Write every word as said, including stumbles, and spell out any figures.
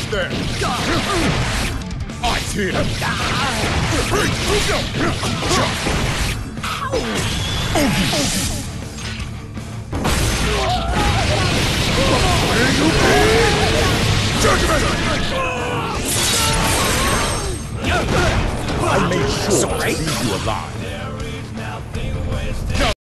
out there! Ice here! I made sure to leave you alive.